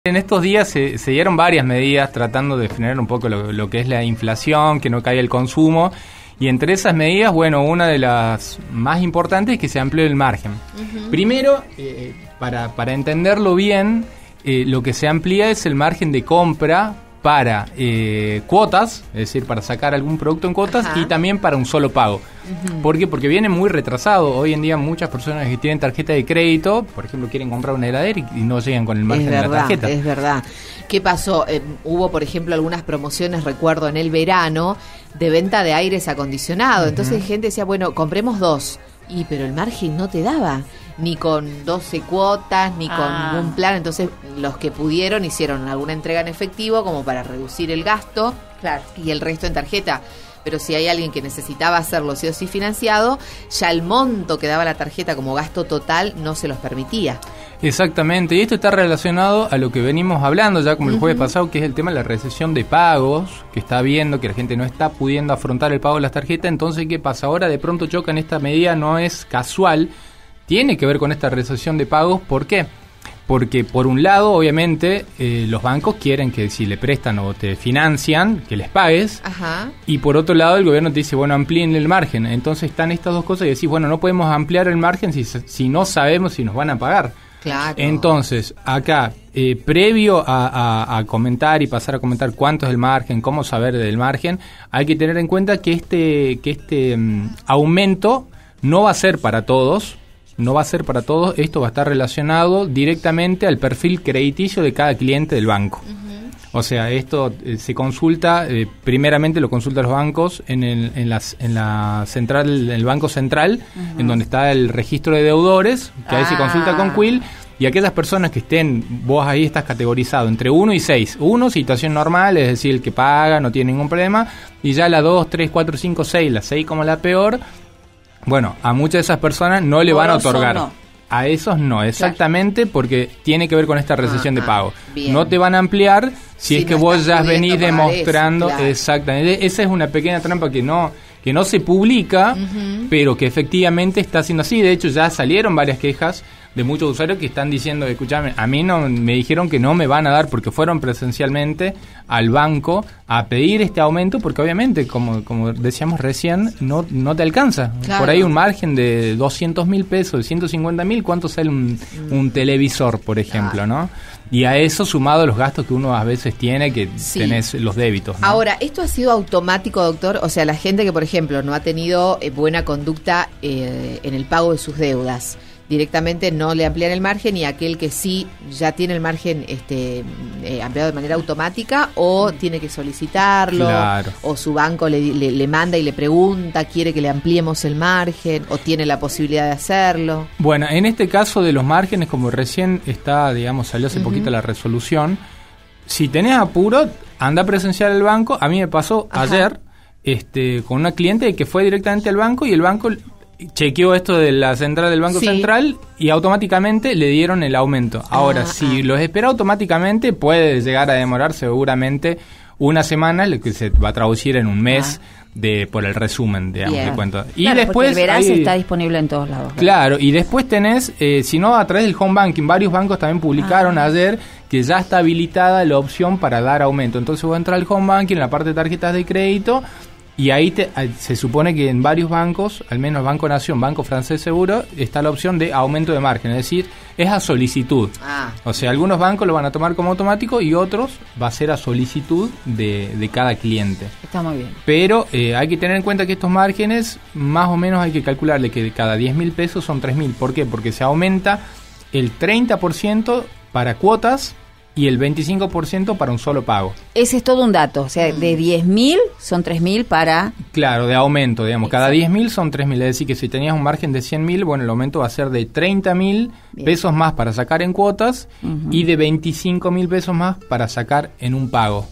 En estos días se dieron varias medidas tratando de frenar un poco lo que es la inflación, que no caiga el consumo. Y entre esas medidas, bueno, una de las más importantes es que se amplió el margen. Uh-huh. Primero, para entenderlo bien, lo que se amplía es el margen de compra para cuotas, es decir, para sacar algún producto en cuotas. Ajá. Y también para un solo pago. Uh-huh. ¿Por qué? Porque viene muy retrasado. Hoy en día muchas personas que tienen tarjeta de crédito, por ejemplo, quieren comprar una heladera y no llegan con el margen de la tarjeta. Es verdad. ¿Qué pasó? Hubo, por ejemplo, algunas promociones, recuerdo, en el verano, de venta de aires acondicionados. Uh-huh. Entonces gente decía, bueno, compremos 2. Pero el margen no te daba, ni con 12 cuotas, ni con un plan. Entonces los que pudieron hicieron alguna entrega en efectivo como para reducir el gasto, claro, y el resto en tarjeta. Pero si hay alguien que necesitaba hacerlo sí o sí financiado, ya el monto que daba la tarjeta como gasto total no se los permitía. Exactamente, y esto está relacionado a lo que venimos hablando ya como el jueves pasado, que es el tema de la recesión de pagos, que está viendo que la gente no está pudiendo afrontar el pago de las tarjetas. Entonces, ¿qué pasa? Ahora de pronto chocan, esta medida no es casual, tiene que ver con esta recesión de pagos. ¿Por qué? Porque por un lado, obviamente, los bancos quieren que si le prestan o te financian, que les pagues. Ajá. Y por otro lado, el gobierno te dice, bueno, amplíen el margen. Entonces están estas dos cosas y decís, bueno, no podemos ampliar el margen si no sabemos si nos van a pagar. Claro. Entonces, acá, previo a comentar y pasar a comentar cuánto es el margen, cómo saber del margen, hay que tener en cuenta que este aumento no va a ser para todos. No va a ser para todos, esto va a estar relacionado directamente al perfil crediticio de cada cliente del banco. Uh-huh. O sea, esto se consulta, primeramente lo consultan los bancos en la central, el Banco Central, uh-huh, en donde está el registro de deudores, que ahí se consulta con Quill, y aquellas personas que estén, vos ahí estás categorizado entre 1 y 6. 1, situación normal, es decir, el que paga, no tiene ningún problema, y ya la 2, 3, 4, 5, 6, la 6 como la peor. Bueno, a muchas de esas personas no le van a otorgar. No. A esos no, exactamente, claro, porque tiene que ver con esta recesión de pago. Bien. No te van a ampliar si es que no vos ya venís demostrando. Eso, claro. Exactamente. Esa es una pequeña trampa que no se publica, uh-huh, pero que efectivamente está siendo así. De hecho, ya salieron varias quejas de muchos usuarios que están diciendo, escuchame, a mí no me dijeron que no me van a dar porque fueron presencialmente al banco a pedir este aumento, porque obviamente, como decíamos recién, no te alcanza. Claro. Por ahí un margen de 200.000 pesos, de 150.000, ¿cuánto sale un televisor, por ejemplo, no? Y a eso sumado los gastos que uno a veces tiene, que sí, tenés los débitos, ¿no? Ahora, ¿esto ha sido automático, doctor? O sea, la gente que, por ejemplo, no ha tenido buena conducta en el pago de sus deudas, directamente no le amplían el margen, y aquel que sí ya tiene el margen ampliado de manera automática, o tiene que solicitarlo, claro, o su banco le manda y le pregunta, quiere que le ampliemos el margen, o tiene la posibilidad de hacerlo. Bueno, en este caso de los márgenes, como recién salió hace poquito la resolución, si tenés apuro, anda a presenciar el banco. A mí me pasó ayer con una cliente que fue directamente al banco, y el banco chequeó esto de la central del Banco Central y automáticamente le dieron el aumento. Ahora, si los espera automáticamente, puede llegar a demorar seguramente una semana, lo que se va a traducir en un mes por el resumen, digamos, de cuenta. Y claro, después el Verás está disponible en todos lados. Claro, y después tenés, si no, a través del home banking, varios bancos también publicaron ayer que ya está habilitada la opción para dar aumento. Entonces vos entras al home banking, en la parte de tarjetas de crédito, y ahí se supone que en varios bancos, al menos Banco Nación, Banco Francés Seguro, está la opción de aumento de margen, es decir, es a solicitud. O sea, algunos bancos lo van a tomar como automático y otros va a ser a solicitud de cada cliente. Está muy bien. Pero hay que tener en cuenta que estos márgenes, más o menos hay que calcularle que de cada 10.000 pesos son 3.000. ¿Por qué? Porque se aumenta el 30% para cuotas y el 25% para un solo pago. Ese es todo un dato, o sea, de 10.000 son 3.000 para... Claro, de aumento, digamos, cada 10.000 son 3.000, es decir, que si tenías un margen de 100.000, bueno, el aumento va a ser de 30.000 pesos más para sacar en cuotas, y de 25.000 pesos más para sacar en un pago.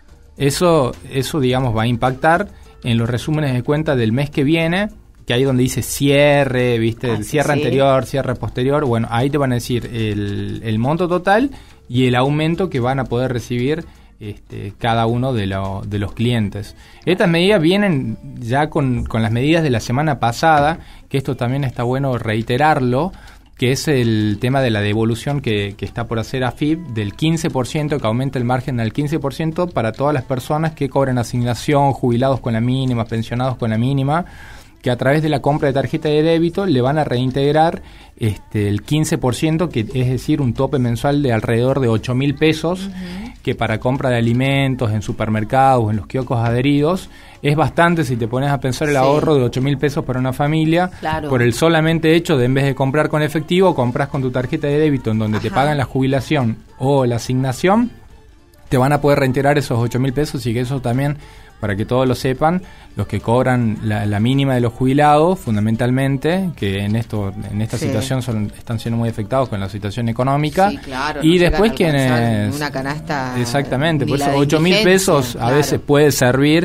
Eso, digamos, va a impactar en los resúmenes de cuenta del mes que viene, que ahí donde dice cierre, ¿viste? El cierre anterior, cierre posterior, bueno, ahí te van a decir el monto total y el aumento que van a poder recibir cada uno de los clientes. Estas medidas vienen ya con las medidas de la semana pasada, que esto también está bueno reiterarlo, que es el tema de la devolución que está por hacer AFIP del 15%, que aumenta el margen al 15% para todas las personas que cobran asignación, jubilados con la mínima, pensionados con la mínima, que a través de la compra de tarjeta de débito le van a reintegrar el 15%, que es decir, un tope mensual de alrededor de 8.000 pesos, que para compra de alimentos en supermercados, en los kioscos adheridos, es bastante si te pones a pensar el ahorro de 8.000 pesos para una familia, por el solamente hecho de en vez de comprar con efectivo, compras con tu tarjeta de débito en donde te pagan la jubilación o la asignación, te van a poder reintegrar esos 8.000 pesos y que eso también, para que todos lo sepan, los que cobran la mínima de los jubilados, fundamentalmente, que en esta situación están siendo muy afectados con la situación económica, y no después quienes... Una canasta... Exactamente, por eso 8.000 pesos a veces puede servir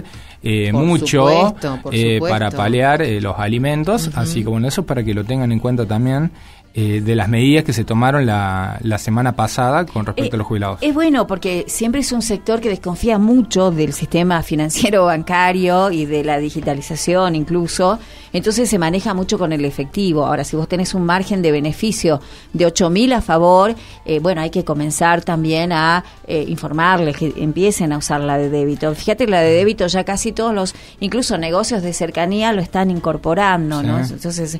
mucho para paliar los alimentos, así como eso, para que lo tengan en cuenta también. De las medidas que se tomaron la semana pasada con respecto a los jubilados. Es bueno porque siempre es un sector que desconfía mucho del sistema financiero bancario y de la digitalización incluso, entonces se maneja mucho con el efectivo. Ahora, si vos tenés un margen de beneficio de 8.000 a favor, bueno, hay que comenzar también a informarles que empiecen a usar la de débito. Fíjate, la de débito ya casi todos los, incluso negocios de cercanía lo están incorporando, ¿no? Entonces,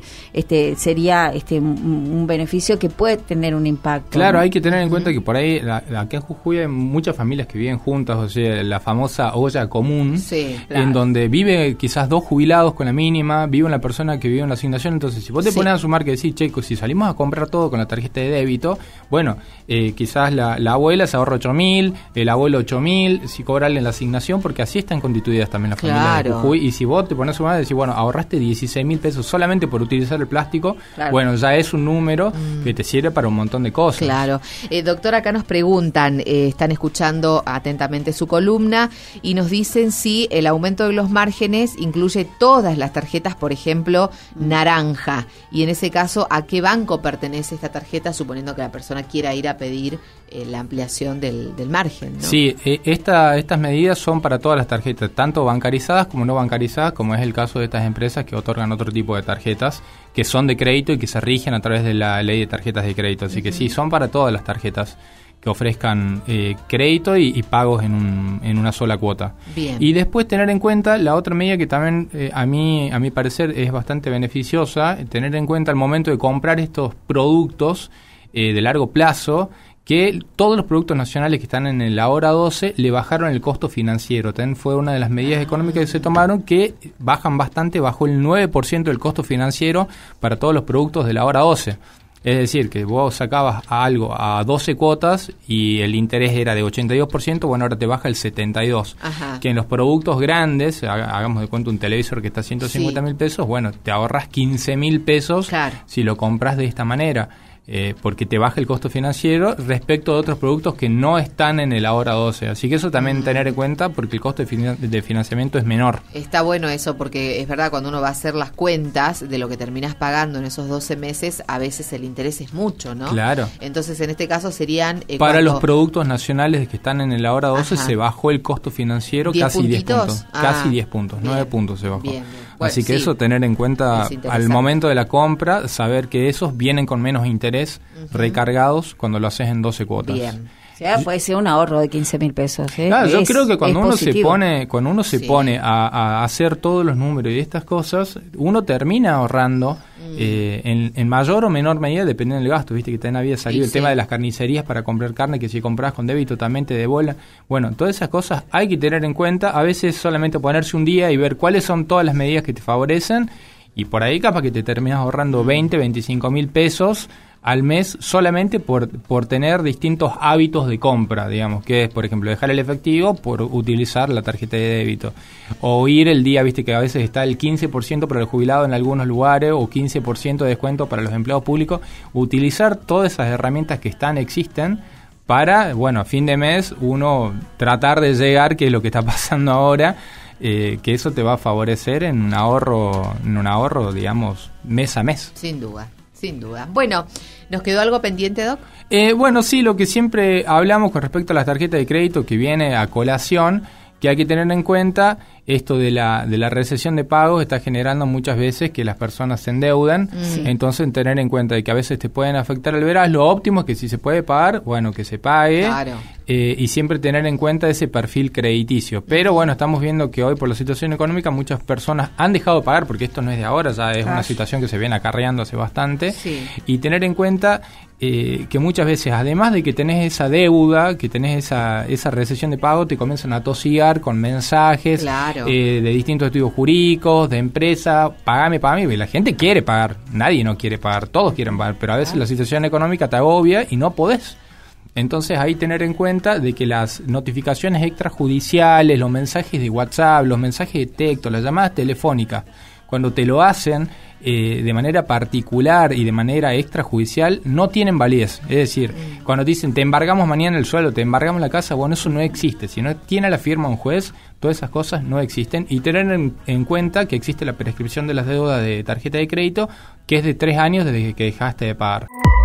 sería un beneficio que puede tener un impacto. Claro, ¿no? Hay que tener en cuenta que por ahí, aquí en Jujuy hay muchas familias que viven juntas, o sea, la famosa olla común, en donde vive quizás 2 jubilados con la mínima, vive una persona que vive en la asignación, entonces si vos te pones a sumar que decís, che, si salimos a comprar todo con la tarjeta de débito, bueno, quizás la abuela se ahorra 8.000, el abuelo 8.000, si cobrarle en la asignación, porque así están constituidas también las familias de Jujuy, y si vos te pones a sumar y decís, bueno, ahorraste 16.000 pesos solamente por utilizar el plástico, bueno, ya es un número que te sirve para un montón de cosas. Claro. Doctor, acá nos preguntan, están escuchando atentamente su columna y nos dicen si el aumento de los márgenes incluye todas las tarjetas, por ejemplo, naranja, y en ese caso, ¿a qué banco pertenece esta tarjeta, suponiendo que la persona quiera ir a pedir la ampliación del margen, ¿no? Sí, estas medidas son para todas las tarjetas, tanto bancarizadas como no bancarizadas, como es el caso de estas empresas que otorgan otro tipo de tarjetas, que son de crédito y que se rigen a través de la ley de tarjetas de crédito. Así que sí, son para todas las tarjetas que ofrezcan crédito y pagos en una sola cuota. Bien. Y después tener en cuenta la otra medida que también a mi parecer es bastante beneficiosa, tener en cuenta al momento de comprar estos productos de largo plazo, que todos los productos nacionales que están en el Ahora 12 le bajaron el costo financiero. También fue una de las medidas económicas que se tomaron, que bajan bastante, bajó el 9% del costo financiero para todos los productos del Ahora 12. Es decir, que vos sacabas algo a 12 cuotas y el interés era de 82%, bueno, ahora te baja el 72%. Ajá. Que en los productos grandes, hagamos de cuenta un televisor que está a 150.000 pesos, bueno, te ahorras 15.000 pesos si lo compras de esta manera. Porque te baja el costo financiero respecto a otros productos que no están en el Ahora 12. Así que eso también tener en cuenta, porque el costo de financiamiento es menor. Está bueno eso, porque es verdad, cuando uno va a hacer las cuentas de lo que terminás pagando en esos 12 meses, a veces el interés es mucho, ¿no? Claro. Entonces, en este caso serían... Para los productos nacionales que están en el Ahora 12 se bajó el costo financiero casi 10 puntos. Casi 10 puntos, 9 puntos se bajó. Bien. Bueno, así que eso tener en cuenta al momento de la compra, saber que esos vienen con menos interés recargados cuando lo haces en 12 cuotas. Bien. O sea, puede ser un ahorro de 15.000 pesos. Claro, yo creo que cuando uno se pone a hacer todos los números y estas cosas, uno termina ahorrando en mayor o menor medida dependiendo del gasto. Viste que también había salido el tema de las carnicerías para comprar carne, que si compras con débito también te devuelven. Bueno, todas esas cosas hay que tener en cuenta. A veces solamente ponerse un día y ver cuáles son todas las medidas que te favorecen, y por ahí capaz que te terminas ahorrando 25.000 pesos al mes solamente por tener distintos hábitos de compra, digamos, que es, por ejemplo, dejar el efectivo por utilizar la tarjeta de débito, o ir el día, viste que a veces está el 15% para el jubilado en algunos lugares, o 15% de descuento para los empleados públicos, utilizar todas esas herramientas que existen, para, bueno, a fin de mes uno tratar de llegar, que es lo que está pasando ahora, que eso te va a favorecer en un ahorro, digamos, mes a mes. Sin duda. Sin duda. Bueno, ¿nos quedó algo pendiente, Doc? Bueno, sí, lo que siempre hablamos con respecto a las tarjetas de crédito que viene a colación, que hay que tener en cuenta esto de la recesión de pagos está generando muchas veces que las personas se endeudan, entonces tener en cuenta de que a veces te pueden afectar el verás, lo óptimo es que si se puede pagar, bueno, que se pague, claro. Y siempre tener en cuenta ese perfil crediticio. Pero bueno, estamos viendo que hoy por la situación económica muchas personas han dejado de pagar, porque esto no es de ahora, ya es una situación que se viene acarreando hace bastante, y tener en cuenta que muchas veces, además de que tenés esa deuda, que tenés esa recesión de pago, te comienzan a tosigar con mensajes de distintos estudios jurídicos, de empresa, pagame, y la gente quiere pagar, nadie no quiere pagar, todos quieren pagar, pero a veces la situación económica te agobia y no podés. Entonces ahí tener en cuenta de que las notificaciones extrajudiciales, los mensajes de WhatsApp, los mensajes de texto, las llamadas telefónicas, cuando te lo hacen de manera particular y de manera extrajudicial, no tienen validez. Es decir, cuando dicen te embargamos mañana el suelo, te embargamos la casa, bueno, eso no existe. Si no tiene la firma un juez, todas esas cosas no existen. Y tener en cuenta que existe la prescripción de las deudas de tarjeta de crédito, que es de 3 años desde que dejaste de pagar.